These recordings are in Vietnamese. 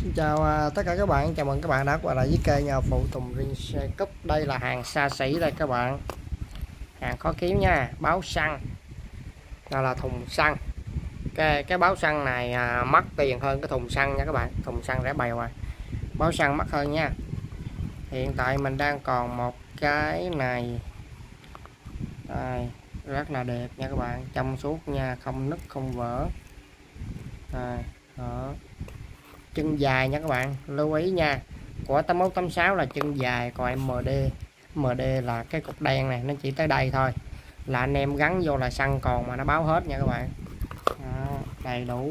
Xin chào tất cả các bạn, chào mừng các bạn đã quay lại với kênh nhà phụ Tùng riêng xe cúp. Đây là hàng xa xỉ đây các bạn, hàng khó kiếm nha. Báo xăng, đây là thùng xăng. Cái báo xăng này mắc tiền hơn cái thùng xăng nha các bạn. Thùng xăng rẻ bèo rồi, báo xăng mắc hơn nha. Hiện tại mình đang còn một cái này đây, rất là đẹp nha các bạn, trong suốt nha, không nứt không vỡ đây, đó. Chân dài nha các bạn, lưu ý nha, của 8186 là chân dài, còn MD là cái cục đen này, nó chỉ tới đây thôi là anh em gắn vô là xăng còn mà nó báo hết nha các bạn. Đó, đầy đủ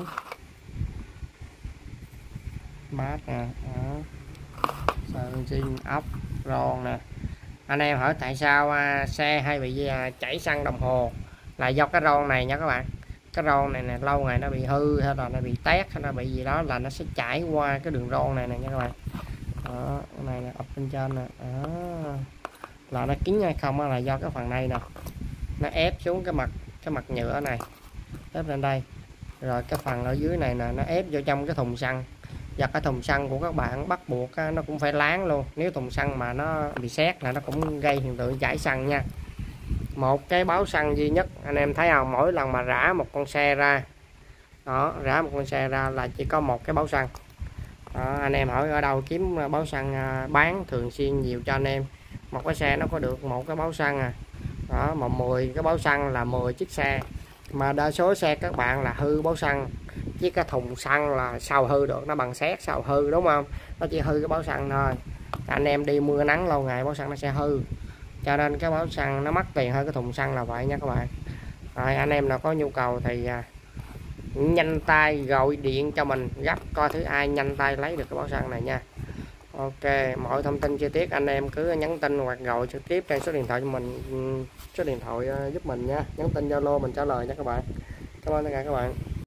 bát nè, sơn zin ốc ron nè. Anh em hỏi tại sao xe hay bị chảy xăng đồng hồ, là do cái ron này nha các bạn. Cái ron này nè, lâu ngày nó bị hư hay là nó bị tét hay nó bị gì đó là nó sẽ chảy qua cái đường ron này nè nha các bạn. Đó, cái này là ập bên trên nè. Đó, là nó kín hay không là do cái phần này nè, nó ép xuống cái mặt nhựa này, ép lên đây, rồi cái phần ở dưới này nè nó ép vô trong cái thùng xăng. Và cái thùng xăng của các bạn bắt buộc nó cũng phải láng luôn, nếu thùng xăng mà nó bị sét là nó cũng gây hiện tượng chảy xăng nha. Một cái báo xăng duy nhất, anh em thấy không, mỗi lần mà rã một con xe ra đó, rã một con xe ra là chỉ có một cái báo xăng đó. Anh em hỏi ở đâu kiếm báo xăng bán thường xuyên nhiều cho anh em. Một cái xe nó có được một cái báo xăng đó, mà 10 cái báo xăng là 10 chiếc xe, mà đa số xe các bạn là hư báo xăng, chứ cái thùng xăng là sao hư được, nó bằng sét sao hư, đúng không? Nó chỉ hư cái báo xăng thôi. Anh em đi mưa nắng lâu ngày báo xăng nó sẽ hư, cho nên cái báo xăng nó mắc tiền hơn cái thùng xăng là vậy nha các bạn. Rồi anh em nào có nhu cầu thì nhanh tay gọi điện cho mình gấp, coi thử ai nhanh tay lấy được cái báo xăng này nha. Ok, mọi thông tin chi tiết anh em cứ nhắn tin hoặc gọi trực tiếp trên số điện thoại cho mình, số điện thoại giúp mình nha, nhắn tin Zalo mình trả lời nha các bạn. Cảm ơn tất cả các bạn.